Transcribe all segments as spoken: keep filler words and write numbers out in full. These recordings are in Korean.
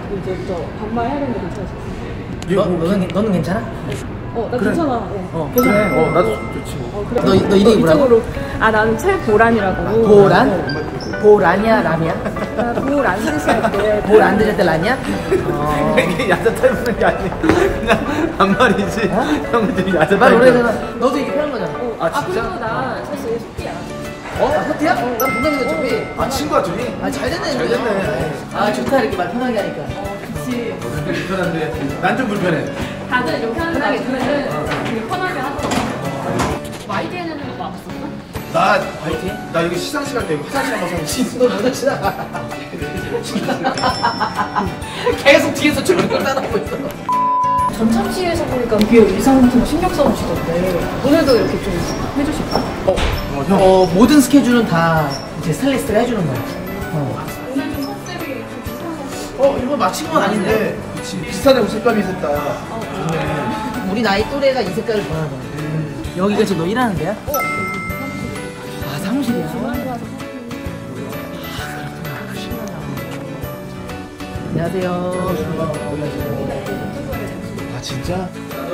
이제 저 반말 해야 되는데 괜찮으세요? 너, 너는, 너는 괜찮아? 어, 나 그래. 괜찮아. 어, 어, 괜찮아. 그래. 어, 나도 좋지. 어, 그래. 너, 너 이름이 뭐라고? 이쪽으로. 아, 나는 최보란이라고. 보란? 보란이야, 람이야? 나 보란 스시할 때. 볼 안 들을 때 란이야? 어. 이게 야자 타임하는 게 아니야. 그냥 반말이지. 어? 형은 지금 야자 말 타임. 오래잖아. 너도 이게 편한 거잖아. 어, 아, 아, 진짜? 그리고 나 사실 속기야. 어? 나 호티야? 난 동갑이가 준비. 아, 친구야, 둘이? 아, 잘 됐네. 잘 됐네. 아, 좋다. 이렇게 말 편하게 하니까. 어, 그치. 너는 불편한데. 난 좀 불편해. 다들 이렇게 하는 거 들으면 되게 편하게 하더라고. 와이디에는 거 봤었어? 나, 화이팅? 나 여기 시상식 할 때 화장실 한번 사면 씨. 너 먼저 지나가. 계속 뒤에서 저런 걸 따라하고 있어. 전참시에서 보니까 뒤에 의상 같은 거 신경 써주시던데 오늘도 이렇게 좀 해주실까? 어, 어, 형. 어, 모든 스케줄은 다 이제 스타일리스트가 해주는 거야. 어. 오늘 좀 컨셉이 좀 비슷한 거 어, 이거 맞힌 건 아닌데. 그치. 비슷하네, 색감이 셋다. 좋네. 우리 나이 또래가 이 색깔을 좋아하는 거야. 여기가 지금 너 일하는 데야? 어? 아, 사무실이야. 주말에 가서 안녕하세요. 아, 진짜?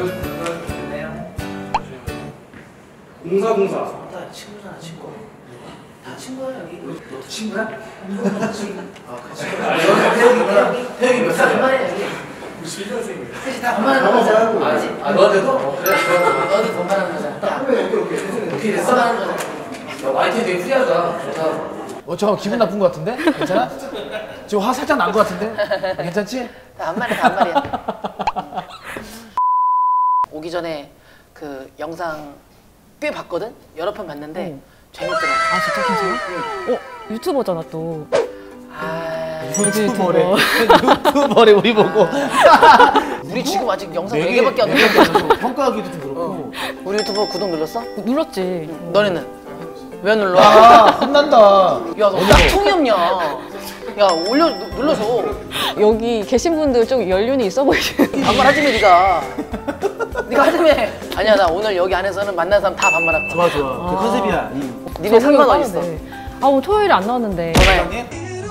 공사 공사. 다 친구잖아, 친구. 다 친구야, 여기. 너도 친구야? 아, 그치. 태영이 몇 살? 반만이야, 여기. 구십일 년생이에요. 그치, 다 반만하는 거잖아. 알지? 아, 너한테도? 어, 그래, 너한테 반만하는 거잖아. 오케이 오케이 오케이. 오케이, 됐어. 반만하는 거잖아. 야, 와이트 되게 후리하다. 좋다. 어, 잠깐 기분 나쁜 것 같은데? 괜찮아? 지금 화 살짝 난 것 같은데? 아, 괜찮지? 다 한 마리, 다 한 마리야. 오기 전에 그 영상 꽤 봤거든? 여러 편 봤는데 응. 재밌더라고. 아 진짜 괜찮아? 어? 유튜버잖아 또. 아, 유튜버래. 유튜버래, 우리 보고. 우리 지금 아직 영상 네 네 개밖에 안 네 개밖에 안 눌렀어. 눌렀어. 평가하기도 좀 그렇고. 어. 우리 유튜버 구독 눌렀어? 눌렀지. 너네는? 왜 눌러? 아, 혼난다. 야, 너 짝퉁이 없냐? 야, 올려, 누- 눌러줘. 여기 계신 분들 좀 연륜이 있어 보이시는. 반말하지매, 네가. 네가 하지매. 아니야, 나 오늘 여기 안에서는 만난 사람 다 반말할 거야. 좋아, 좋아. 그 컨셉이야. 이. 니네 상관 어딨어? 아 오늘 토요일에 안 나왔는데. 전화해.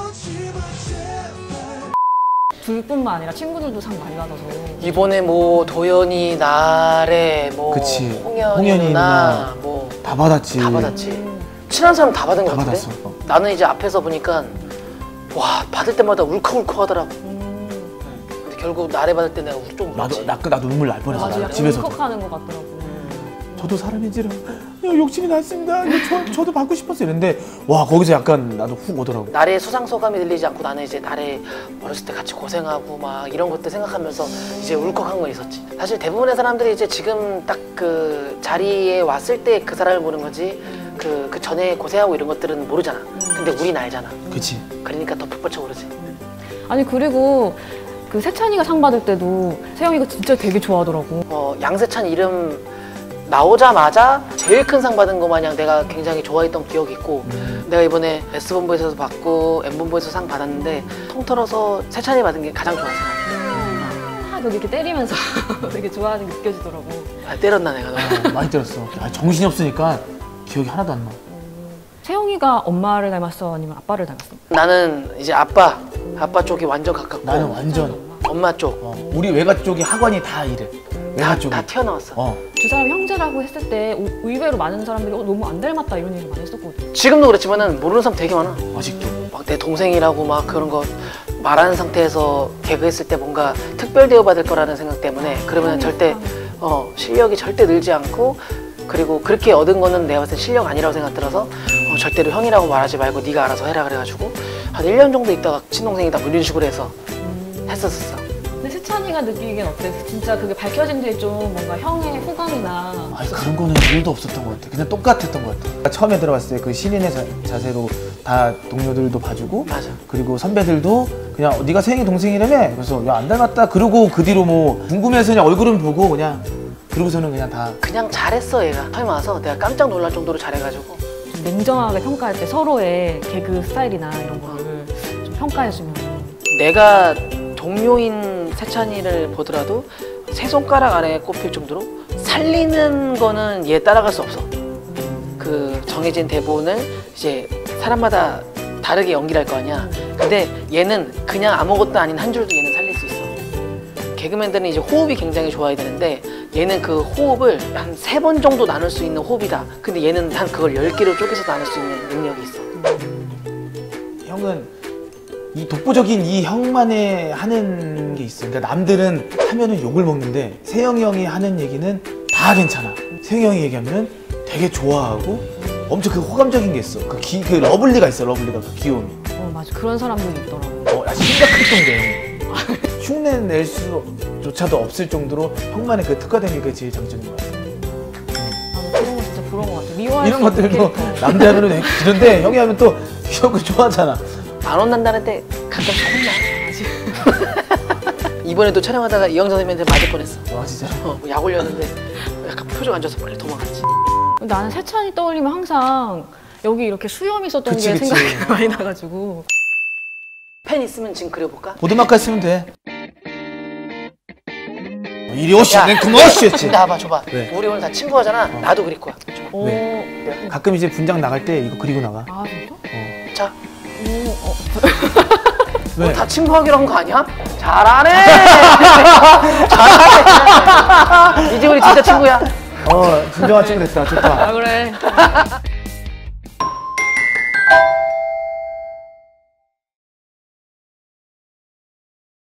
둘뿐만 아니라 친구들도 상 많이 받아서. 이번에 뭐 도연이, 나래, 뭐 그치. 홍연이, 홍연이 누나, 누나. 뭐 다 다 받았지. 받았지. 친한 사람 다 받은 거 다 같은데? 받았어. 어. 나는 이제 앞에서 보니까 와 받을 때마다 울컥울컥 하더라고. 음. 근데 결국 나래 받을 때 내가 울- 좀 나도, 울었지. 나, 그- 나도 눈물 날 뻔했어. 맞아, 나 약간 집에서도. 울컥하는 것 같더라고. 저도 사람인지라 욕심이 났습니다. 이거 저, 저도 받고 싶었어요. 이랬는데 와 거기서 약간 나도 훅 오더라고. 나래의 수상 소감이 들리지 않고 나는 이제 나래 어렸을 때 같이 고생하고 막 이런 것들 생각하면서 이제 울컥한 건 있었지. 사실 대부분의 사람들이 이제 지금 딱 그 자리에 왔을 때 그 사람을 보는 거지 그, 그 전에 고생하고 이런 것들은 모르잖아. 근데 우린 알잖아. 그치. 그러니까 더 푹 받쳐오르지. 아니 그리고 그 세찬이가 상 받을 때도 세영이가 진짜 되게 좋아하더라고. 어, 양세찬 이름 나오자마자 제일 큰 상 받은 거 마냥 내가 굉장히 좋아했던 기억이 있고 음. 내가 이번에 S본부에서도 받고 M본부에서 상 받았는데 통틀어서 세찬이 받은 게 가장 좋았어. 아, 여기 이렇게 때리면서 되게 좋아하는 게 느껴지더라고. 아, 때렸나 내가 너. 아, 많이 때렸어. 아, 정신이 없으니까 기억이 하나도 안 나. 세영이가 엄마를 닮았어 아니면 아빠를 닮았어? 나는 이제 아빠 아빠 쪽이 완전 가깝고 나는 완전 엄마 쪽 어, 우리 외가 쪽이 학원이 다 이래. 외가 다, 쪽이. 다 튀어나왔어. 어. 두 사람 형제라고 했을 때 오- 의외로 많은 사람들이 어, 너무 안 닮았다 이런 얘기 많이 했었거든. 지금도 그렇지만은 모르는 사람 되게 많아. 아직도. 막 내 동생이라고 막 그런 거 말하는 상태에서 개그했을 때 뭔가 특별 대우 받을 거라는 생각 때문에 그러면 절대 어 실력이 절대 늘지 않고 그리고 그렇게 얻은 거는 내가 봤을 때 실력 아니라고 생각 들어서 어, 절대로 형이라고 말하지 말고 네가 알아서 해라 그래가지고 한 일 년 정도 있다가 친동생이다 뭐 이런 식으로 해서 했었었어. 근데 세찬이가 느끼기엔 어때? 진짜 그게 밝혀진 뒤에 좀 뭔가 형의 호감이나 아니 그런 거는 일도 없었던 것 같아. 그냥 똑같았던 것 같아. 처음에 들어갔을 때 그 신인의 자, 자세로 다 동료들도 봐주고 맞아. 그리고 선배들도 그냥 어, 네가 세영이 동생이라며? 그래서 야 안 닮았다. 그러고 그 뒤로 뭐 궁금해서 그냥 얼굴은 보고 그냥 그러고서는 그냥 다 그냥 잘했어 얘가. 처음에 와서 내가 깜짝 놀랄 정도로 잘해가지고 좀 냉정하게 평가할 때 서로의 개그 스타일이나 이런 거를 좀 평가해주면. 내가 동료인 세찬이를 보더라도 세 손가락 안에 꼽힐 정도로 살리는 거는 얘 따라갈 수 없어. 그 정해진 대본을 이제 사람마다 다르게 연기를 할 거 아니야. 근데 얘는 그냥 아무것도 아닌 한 줄도 얘는 살릴 수 있어. 개그맨들은 이제 호흡이 굉장히 좋아야 되는데 얘는 그 호흡을 한 세 번 정도 나눌 수 있는 호흡이다. 근데 얘는 한 그걸 열 개로 쪼개서 나눌 수 있는 능력이 있어. 형은 이 독보적인 이 형만의 하는 게 있어. 그러니까 남들은 하면은 욕을 먹는데 세영이 형이 하는 얘기는 다 괜찮아. 세영이 형이 얘기하면은 되게 좋아하고 엄청 그 호감적인 게 있어. 그, 기, 그 러블리가 있어. 러블리가 그 귀여움이. 어 맞아 그런 사람들이 있더라고. 어, 야, 심각할 정도에 흉내 낼 수조차도 없을 정도로 형만의 그 특화된 게 그게 제일 장점인 것 같아. 나도 그런 거 진짜 부러운 것 같아. 미워할 이런 수 없는 것들도 캐릭터. 남들 하면은 되게 이런데 형이 하면 또 이런 거 좋아하잖아. 안 혼난다는 때 가끔씩 혼나. 이번에도 촬영하다가 이영 선생님한테 맞을 뻔했어. 아 진짜? 어, 뭐약 올렸는데 약간 표정 안 좋아서 빨리 도망갔지. 나는 세찬이 떠올리면 항상 여기 이렇게 수염 있었던 그치, 게 그치. 생각이 많이 나가지고. 펜 있으면 지금 그려볼까? 보드마카 쓰면 돼. 어, 이리 오시, 내 그만오시였지. 나와봐, 줘봐. 왜? 우리 오늘 다 친구하잖아. 나도 그릴 거야. 줘봐. 오. 왜? 가끔 이제 분장 나갈 때 이거 그리고 나가. 아 진짜? 어. 자, 오. 어. 왜? 다 친구하기로 한 거 아니야? 잘하네! 잘하네! 이제 우리 진짜 친구야. 어, 진정한 친구 됐다. 좋다. 아 그래.